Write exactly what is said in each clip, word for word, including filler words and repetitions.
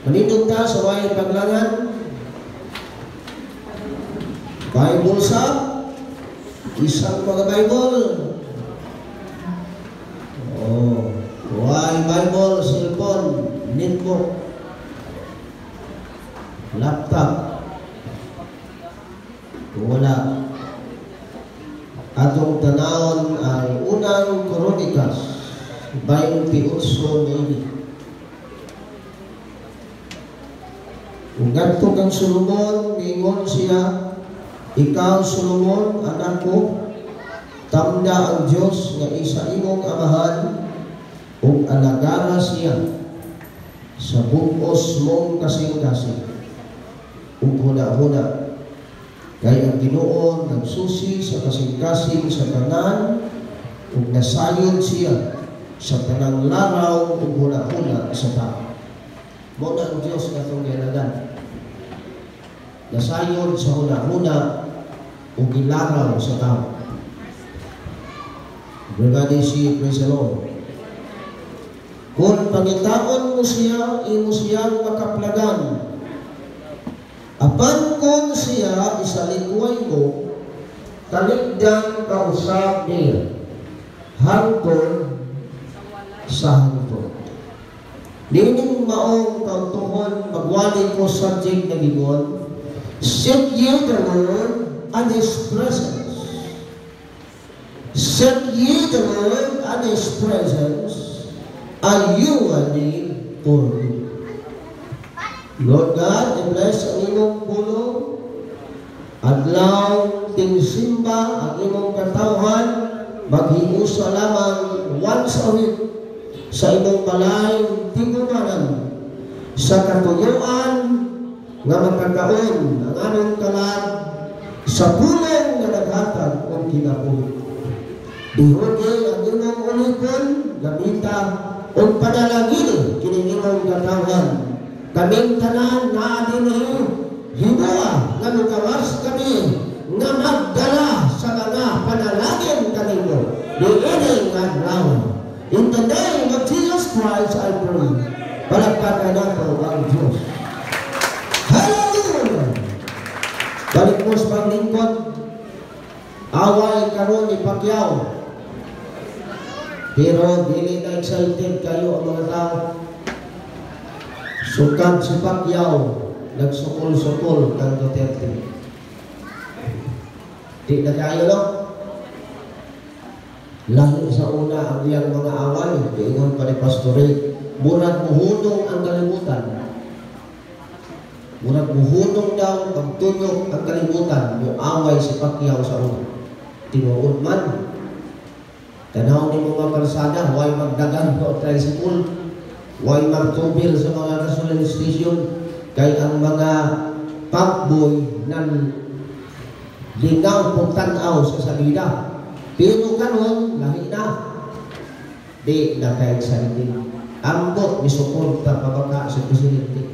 Manindog ta sa way paglangan. Bible sa isang mga Bible. Oh, way Bible, cellphone, netbook, laptop. Wala. Atong tanawon ay unang Kronikas twenty-eight maybe. Kung ganito kang Solomon, ningon siya, ikaw Solomon, anak ko, tamda ang Diyos nga isa imong amahan ug alagara siya sa bugos mong kasing-kasing ug huna-huna. Kaya ang Ginoo nagsusi sa kasing-kasing sa tanan ug nasayod siya sa tanang laraw ug huna-huna sa tao. Mo na ang Diyos nga itong gialagan. Nasayod sa huna-huna ug gilaraw sa tao. Everybody see, praise the Lord. Kung pangitaon mo siya, imo siyang makaplagan. Apan kon siya isalikuay mo, taligdan kausap niya hangtod sa hangtod. Dining maong kautuhon magwali ko subject na gigon, seek ye the Lord and His presence. Seek ye the Lord and His presence, and you will need for Him. Lord God, i-bless ang imong puno, adlaw ting simba ang imong katawhan, maghiusa lamang once a week sa imong balay tigumanan, sa katuyuan nga magkakaon ang anong kalag sa pulong nga naghatag o kinabuhi. Dihodi ang imong ulikon, gamita o padalagin kining imong katawhan. Kaming tanan na dinhi himua nga mukawas kami nga magdala sa mga panalangin kanimo diining adlaw. In the name of Jesus Christ I pray. Palakpakan nato ang Diyos. Hallelujah! Balik mo sa paglingkod, away karon ni Pacquiao. Pero dili na excited kayo ang mga tao. Sukad si Pacquiao, nagsukol-sukol kang Duterte. Di na kayo, no? Lahi sa una ang iyang mga away, diingon pa ni Pastore, murag muhunong ang kalimutan. Murag muhunong daw, pagtunyok ang kalimutan, yung away si Pacquiao sa una. Tinuod man. Tanaw ni mga karsada, huwag magdagan o tricycle. Huwag magtubil sa mga gasoline station kay ang mga pagboy ng lingaw pagtanaw sa salida. Pero kanon, lahi na. Di na kahit sa hindi. Ambot, misuporta pabaka sa presidente.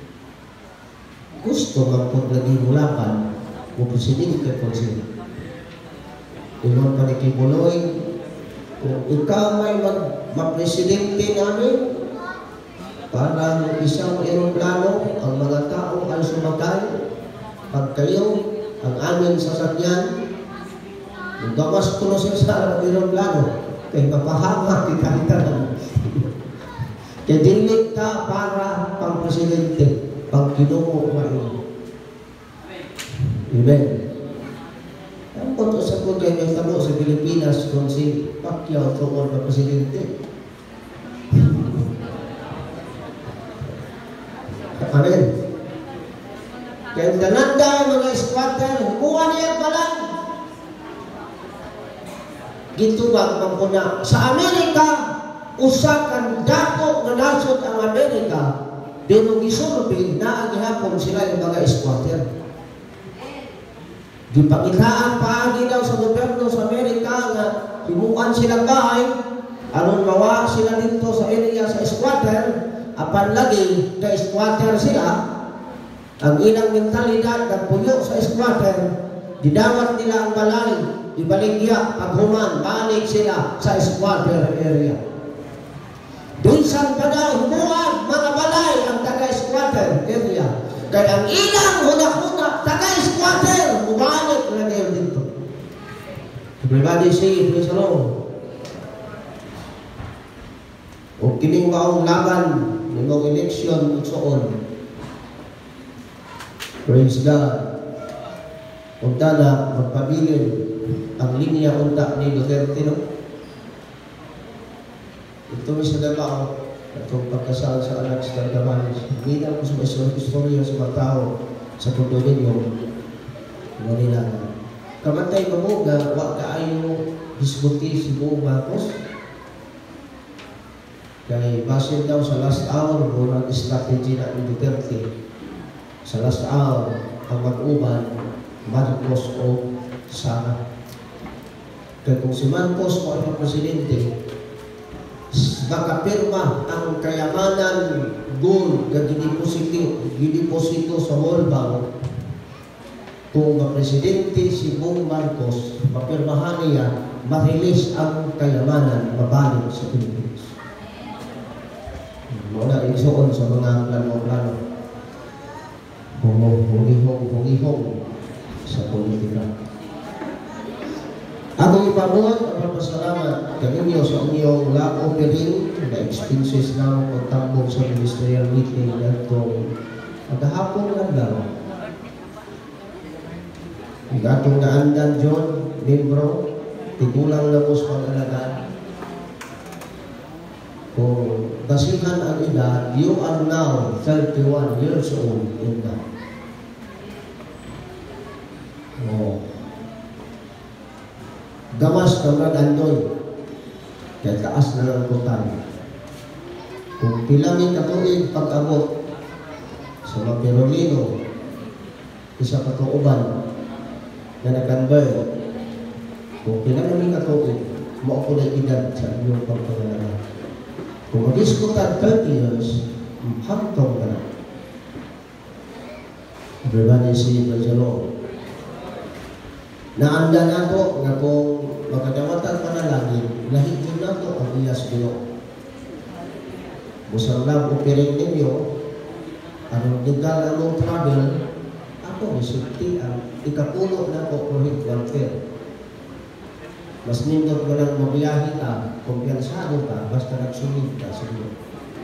Gusto magpaglagi mulapan kung presidente po sila. Inon pa ni Kibuloy, kung ikaw may mag-presidente namin, para isang aeroplano, ang mga tao ay sumakay. Pag kayo, ang aming sasakyan, gawas ko na siya sa aeroplano, kaya mapahama kita lang. Kaya dinig ka para pang presidente, pag kinumo mo rin. Amen. Ang punto sa po kayo yung tamo sa Pilipinas kung si Pacquiao tungkol na presidente. Amen. Kaya dananda mga squatter, humuha niya pa lang. Gitubag magpuna. Sa Amerika, usakan dato na nasod ang Amerika, dinong isurbi na ang ihapon sila yung mga squatter. Gipakitaan paagi daw sa gobyerno sa Amerika nga himuan silang bahay, aron mawa sila dito sa area sa squatter. Apan lagi ka squatter sila, ang ilang mentalidad nagpuyo sa squatter, didawat nila ang balay, ibaligya, paghuman, balik sila sa squatter area. Minsan pa daw humuan mga balay ang taga-squatter Kaya ang ilang huna-huna, taga-squatter, umanit na kayo dito. Everybody say, praise the Lord. O kining maong laban, nimong eleksyon, utsoon. Praise God. Unta na, magpabilin ang linya unta ni Duterte, no? Ito may sa dalaw, itong pagkasal sa anak sa Damaris. Hindi na ko sa istorya sa mga tao sa pundo ninyo. Ngalila na. Kamantay ba mo nga, wag kaayo disbuti si Bong Marcos? Kaya base daw sa last hour, murang strategy na ni Duterte. Sa last hour, ang mag-uban, Marcos o Sara. Kaya kung si Marcos o ang presidente, nakapirma ang kayamanan gold na giniposito, giniposito sa World Bank. Kung ma-presidente si Bong Marcos, mapirmahan niya, ma-release ang kayamanan, mabalik sa Pilipinas. Muna isuon sa mga plano-plano. Hungihong-hungihong sa politika. Ako ipabot ang pasalamat kaninyo sa inyong la-offering na expenses na pagtambong sa ministerial meeting na itong maghahapon lang lang. Ang atong naandan John, membro, tigulang na po sa pag-alagaan. Kung basihan ang edad, you are now thirty-one years old in that. Oh. Gamas ka na gandoy. Kaya taas na lang kutan. Kung pilangin katuig pag-abot sa mga Perolino, isa katuuban na nag-convert, kung pilangin katuig, maupo na edad sa inyong pagpangalaman. Kung mag-iskutan thirty years, hangtong ka na. Everybody say, praise the Lord. Naanda na to nga kung makadawatan panalangin, lahigin na to ang iyas Ginoo. Busang lang operate ninyo, anong legal anong travel, ako isulti ang ikapulo na to prohibit welfare. Mas nindot mo lang mabiyahe ka, kumpiyansado ka, basta nagsunod ka sa Ginoo.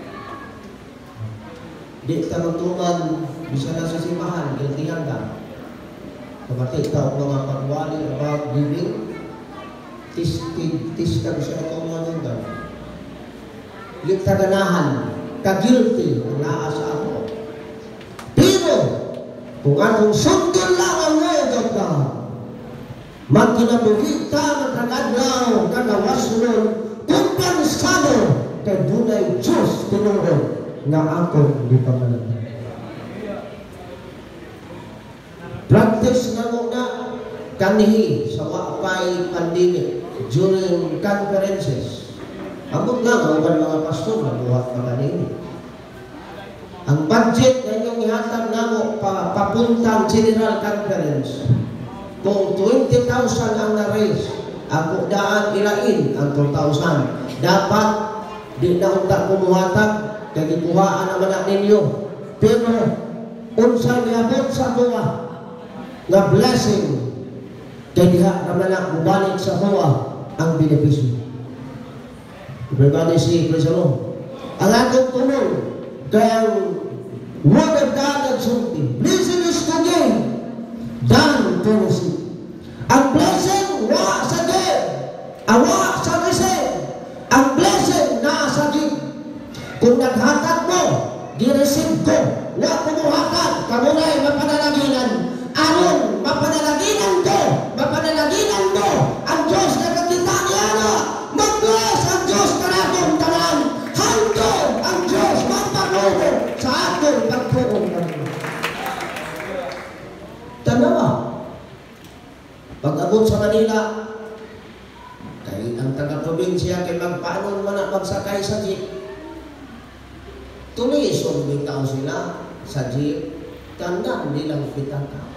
Di tanong-tungan, bisa na sa simbahan, gantihan ka. Kapatid ka ang mga pagwali about giving, tis, tis, tis ka bisa ito mga nundan. Yung kaganahan, ka-guilty, ang naasa ako. Pero, kung anong sundin lang ang ngayon ka, magkinabuhi ka, magkakadlaw, kagawasunod, kumpiyansado, kay dunay Diyos tinuro na ako di pa malagay. Practice na muna kanihi sa wakapay pandemic during conferences. Amot lang ang mga pastor na buhat na kanihi. Ang budget na inyong ihatag na mo pa, papuntang General Conference, kung twenty thousand ang na-raise, ako daan ilain ang two thousand. Dapat di na unta kumuhatag, kaya ipuhaan naman na ninyo. Pero, unsa niabot sa buwa, na blessing, kaya diha naman na mubalik sa buwa ang benepisyo. Everybody say, praise the Lord. Ang atong tunong, kaya ang word of God nagsulti, blessing is to gain, done to receive. Ang blessing, wa sa give, awa sa receive. Ang blessing, na sa give. Kung naghatag mo, di-receive ko, wa kumuhatag, kamunay mapanalaginan. Anong mapanalaginan ko, mapanalaginan mo, ang Diyos na kakita niya na, mag-bless ang Diyos na akong tanan, hanggang ang Diyos magpanubo sa aking pagpuong namin. Tanawa, pag-abot sa Manila, kay ang taga-probinsya kay magpaano man na magsakay sa jeep, tulisong bitaw sila sa jeep, tanda nilang pitang tao.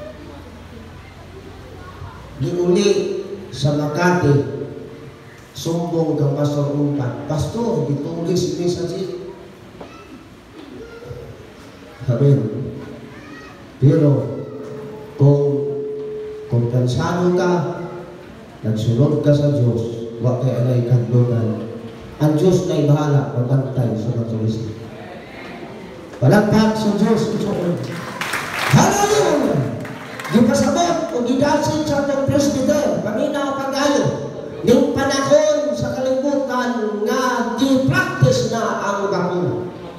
Giuli sa Makati, sumbong kang Pastor Umpat, Pastor, ditulis ini sa jeep. Amen. Pero, kung kung kansano ka, nagsunod ka sa Diyos, wag kay alay kadlugan, ang Diyos na ibahala magantay sa matulis. Palagpak sa Diyos, ito. Hallelujah! Di pasabot o gidasin sa atong presbyter, paminaw pag-ayo, ng panahon sa kalibutan nga di-practice na ang bakuna.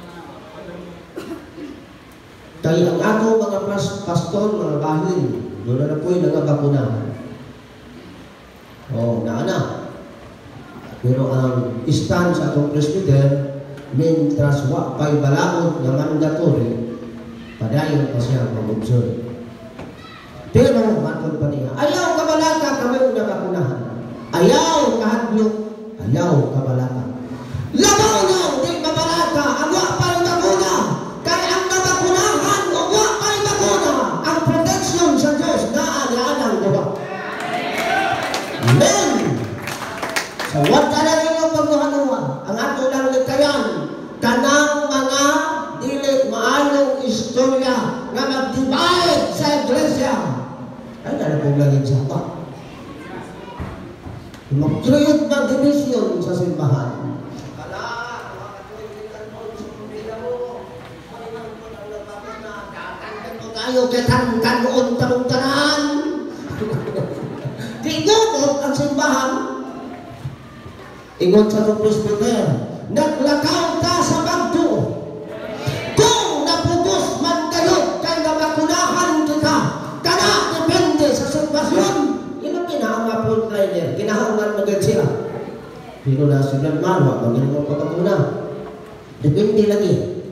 Kaya ang ato mga pastor, mga bahin, doon na na po'y nangabakunahan. O, naana. Pero ang stand sa atong presbyter, mintras wa pa'y balaod na mandatory, padayon pa siya mag-observe. Pero, matod pa niya, ayaw kabalata kami nabakunahan. Ayaw kahadlok, ayaw kabalata. Labaw na, di kabalata, ang wa pa'y bakuna. Kaya ang nabakunahan, o wa pa'y bakuna. Ang protection sa Diyos na alaan gawa. Amen! Sa so, wag ka na rin yung pagkuhanuwa, ang ato lang likayan, kanang mga dili maalong istorya na mag-divide sa iglesia. Ay, na pong langit sa pa. Mag-create na division sa simbahan. Kala, mga katulitan mo, sumubila mo, malinang ko lang nabakit na, kakanggan mo tayo, katangkan noon tarong-taraan. Tigubot ang simbahan. Ingon sa itong presbyter, naglakaw ka sa bagto. Kung napugos man kayo, kay nabakunahan kita, kana depende sa sitwasyon. Ino kinahang apple trainer, kinahang magad siya. Pero na silang marwa, maging mo pagkakuna. Depende lagi.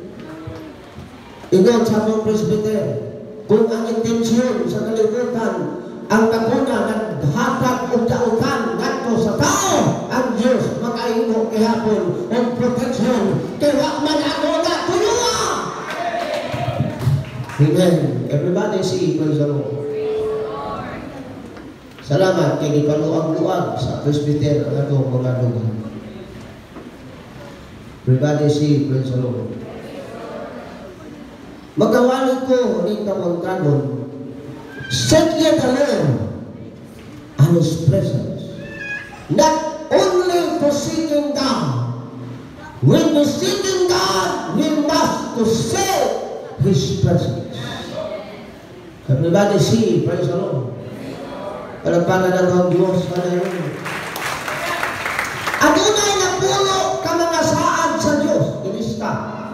Ingon sa itong presbyter, kung ang intensyon sa kalibutan, ang bakuna naghatag o dautan ngadto sa tao, ang Diyos makaimo kihapon o protection kaya wak man ako na tulunga. Amen. Everybody say praise the Lord. Salamat kay gipaluag-luag sa presbyter ang atong mga dugan. Everybody say praise the Lord. Magawali ko ni tamang-tanon, set ye the Lord and His presence. Not only for seeking God. When we seeking God, we must to seek His presence. Everybody see, praise the Lord. Palagpanan ng mga Diyos, hallelujah. Adunay na puno ka mga saad sa Diyos, ilista.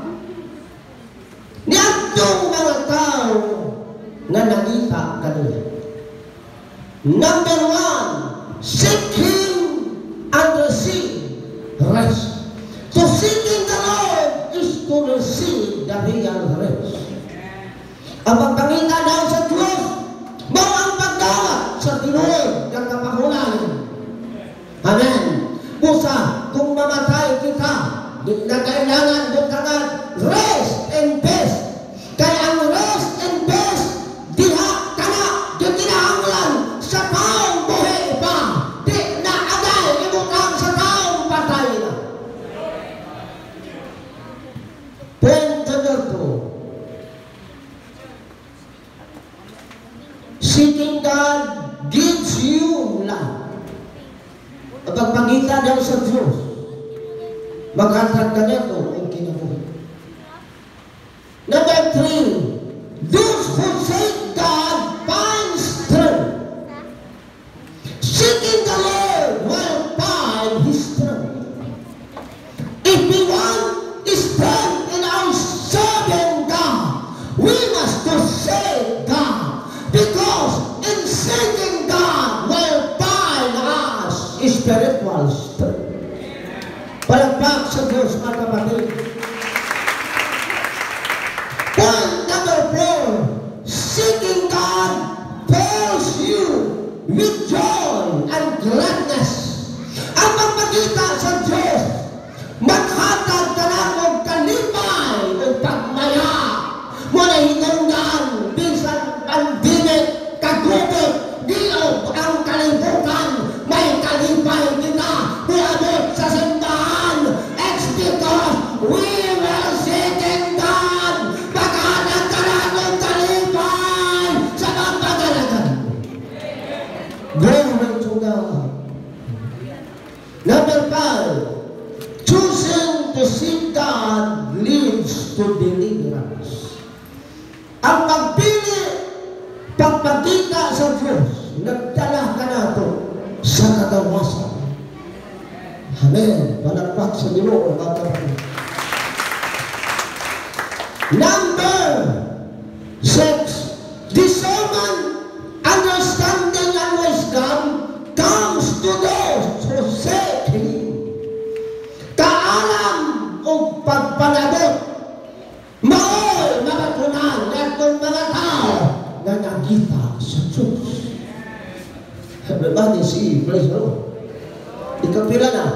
Niagtong mga tao na nakita kanila. Number one, seek Him and receive rest. So seeking the Lord is to receive the real rest. Ang pagpangita daw sa Diyos, mao ang pagdawat sa tinuod ng kapahulan. Amen. Busa, kung mamatay kita, di na kailangan doon kagad rest and peace. Kaya ang rest and peace, diha ka na, di kinahanglan sa taong buhay pa. Di na agay, ibutang sa taong patay na. Point number two. Seeking God gives you life. Ang pagpangita daw sa Diyos, maghatag ka nito ang kinabuhi. Number three, those who seek God find strength. Seeking the Lord will find His strength. If we want strength in our serving God, we must to seek God. Because in seeking God will find us spiritual strength. Palagpak sa Diyos, mga kapatid. Point number four, seeking God fills you with joy and gladness. Ang pagpagita sa Diyos, maghatag ka na ng kalipay o pagmaya. Muna hinunggan, bisan pandemic, kagubot, diog ang kalibutan, may kalipay kita, buhabot sa simbahan. It's because we will seek in God. Maghanag ka na ng kalipay. deliverance. Ang pagpili, pagpagkita sa Diyos, nagdala ka na ito sa kagawasan. Amen. Palakpak sa Ginoo, mga kapatid. Number six, discernment, understanding, and wisdom comes to those who seek Him. Kaalam o pagpanabot, maoy mabatunan natong mga tao na nakita sa Diyos. Everybody see, praise the Lord. Ikapila na.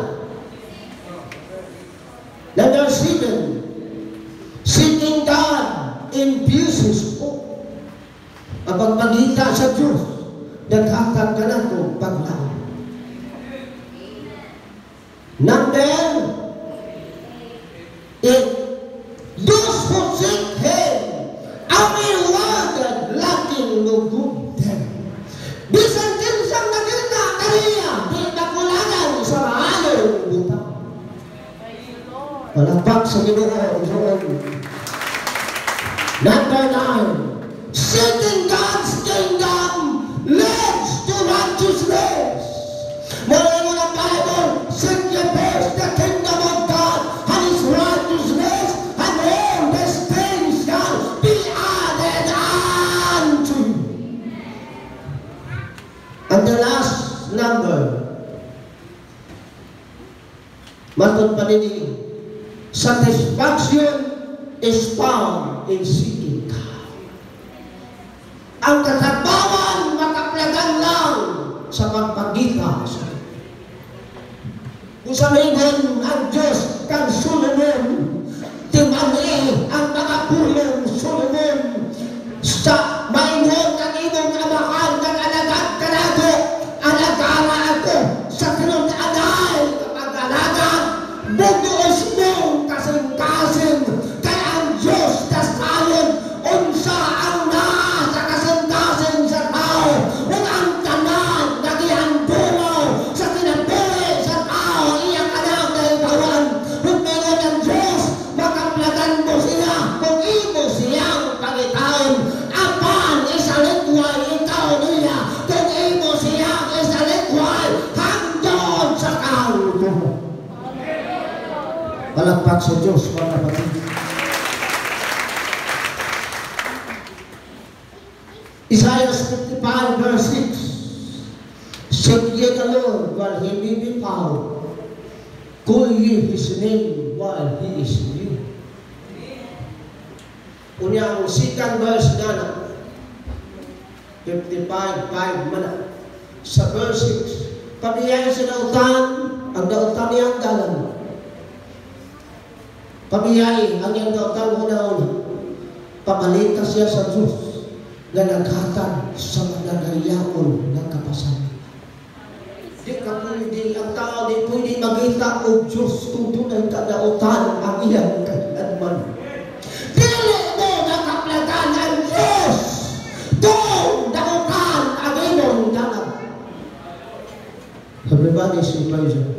Number seven, seeking God infuses hope. Ang pagpagita sa Diyos, naghatag ka na itong paglaon. Number eight, those who seek Him are rewarded lacking no good deed. Bisan kinsang nakita kaniya, di nakulagan sa mahalong butang. Palakpak sa Ginoo, Lord. Number nine, seeking God's kingdom leads to righteousness. Mula mo ng Bible, seek ye first the kingdom of God and His righteousness, and all these things shall be added unto you. And the last number, matod pa nini, satisfaction is found in seeking God. Ang katabawan makaplagan lang sa pagpagita sa Diyos. Kung sabihin ang Diyos kang Solomon, timani ang mga pulong Solomon sa mainhon ng imong amahan ng alagad kanato, alagara ako sa tinunanay kapag alagad, bubuos mong kasing-kasing kaya ang Diyos kasayon unsa ang nasa kasing-kasing sa tao ug ang tanan nagihandungaw sa kinabuhi sa tao iyang anak na ikawan ug meron ang Diyos makaplagan mo siya kung imo siyang pangitaon apan isalikway ikaw niya kung imo siyang isalikway hangtod sa kauluhan. Palakpak sa Diyos, mga kapatid. Isaiah fifty-five verse six, seek ye the Lord while He may be found, call ye His name while He is near. Unya ang second verse na fifty-five five mana sa verse six, pabiyay sa dautan, ang dautan niyang dalan. Pabiyay ang iyang dautan una-una, pabalita siya sa Diyos na naghatag sa mananayaon ng kapasanan. Di ka pwede, ang tao di pwede magita o Diyos kung tunay kadautan ang iyang kailanman. Dili mo nakaplagan ang Diyos kung dautan ang iyong dalan. Everybody say praise God.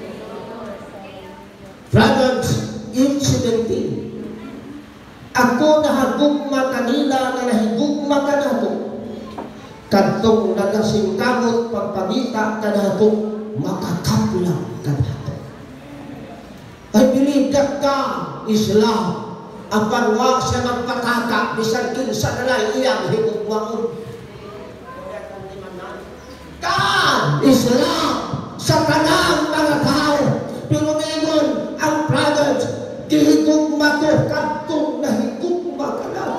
Proverbs eight seventeen, ako nahagugma kanila na nahigugma ka nato, kadtong nagasingkamot pagpamita ka nato, makakaplang ka nato. I believe that God is love. Ang panwa siya magpataka, bisan kinsa na lang iyang higugmaon. God is love sa kanang mga tao. Pero ngayon, ang Proverbs, gihigugma ko, kadtong nahigugma ka na.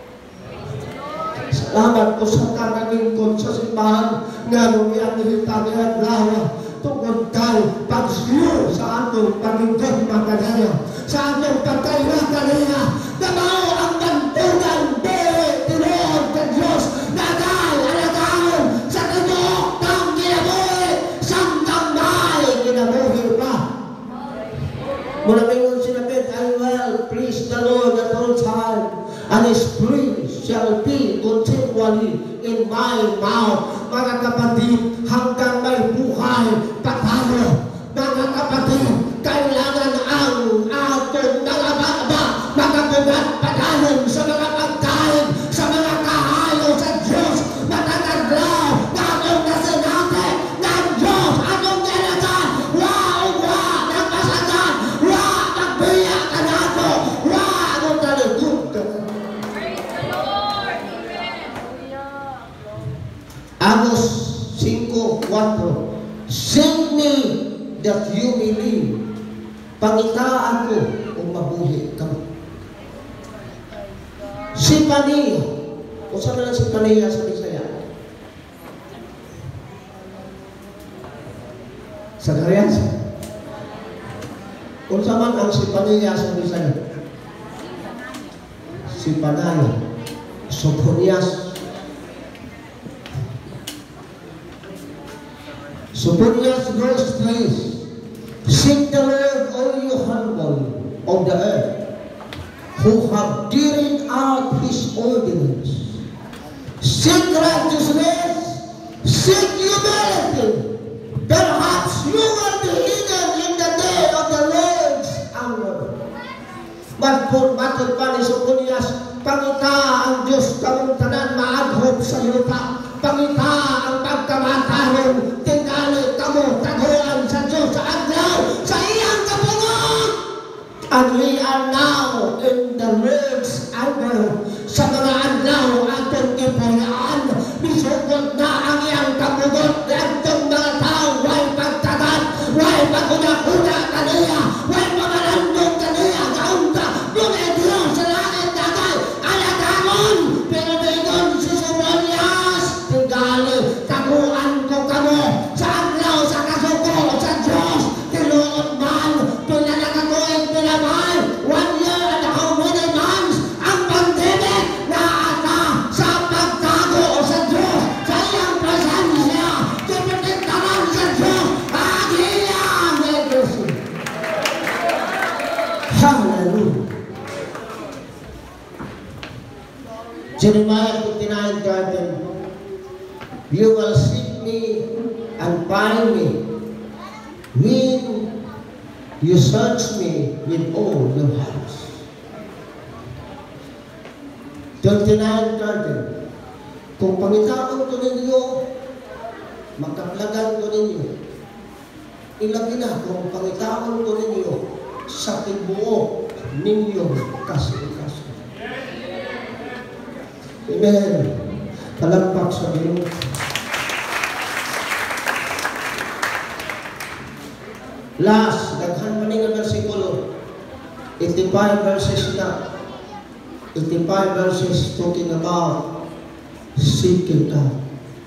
Salamat po sa kanangingkod sa simbahan nga nung iyang nilitanihan lawa tungkol kay pagsiyo sa atong paningkod makanaya, sa atong pagkaila kanaya, na mao ang bantugan bere tinuod ka Diyos na dahil alagaon sa tinuok ng ginabuhi samtang mahal ginabuhi pa. Mula ngayon sinabi, I will praise the Lord at all time, and His praise shall be continually in my mouth. Mga kapatid, hanggang may buhay, patalo. Mga kapatid, kailangan ang atong mga baba, mga bugat four. Save me that you may live. Pangitaan ko kung mabuhi ka. Si Pania. Kung saan na si Pania sa Bisaya? Sa Karyas? Kung saan man ang si Pania sa Bisaya? Si Panaya. Sophonias. Sophonias verse three. Seek the Lord, all you humble of the earth, who have carried out His ordinance. Seek righteousness, seek humility. Perhaps you will be hidden in the day of the Lord's anger. But kung matod pa ni Sophonias, pangita ang Diyos kamong tanan maadhop sa yuta. Pangita ang pagkamatayon, tingali kamo taguan sa Diyos sa adlaw, sa iyang kapungot. And we are now in the Lord's anger. Sa mga adlaw atong kipulaan, bisugod na ang iyang kapungot. Atong mga tao, way pagtagat, way pagkuda-kuda kaniya, way pamalandong kaniya, kaunta, mga Diyos sa langit dagay, alagamon, pero doon si Sophonias, tigali, taguan ko kamo, sa adlaw, sa kasuko, sa Diyos, tiluod man, pinanakakuin, pinamahal, one year and how many months, ang pandemic na ata sa pagtago sa Diyos, sa iyang presensya, tipitintaran sa Diyos, agiyang legacy. Hallelujah. Jeremiah fifty-nine thirteen. You will seek me and find me when you search me with all your hearts. twenty-nine thirteen. Kung pangitaon ko ninyo, magkaplagan ko ninyo. Ilagi na kung pangitaon ko ninyo sa tibuok ninyong kasi-kasi. Amen. Palagpak sa Diyos. Last, daghan pa nga versikulo. eighty-five verses na. eighty-five verses talking about seeking God.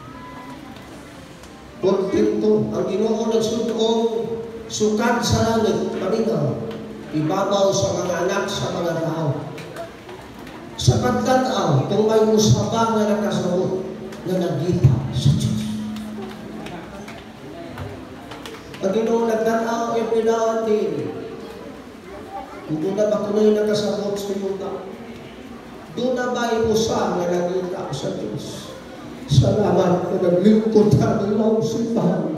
Portinto, ang Ginoo nagsudong sukad sa langit, paminaw, ibabaw sa mga anak sa mga tao. Sa pagtanaw, kung may usaba na nakasabot na nagita sa Diyos. Ang Ginoo nagtanaw, ipinawan din. Kung na ba kuno'y nakasabot sa yuta, doon na ba imusa na nagita sa Diyos? Salamat na naglingkod ka ng mga simbahan.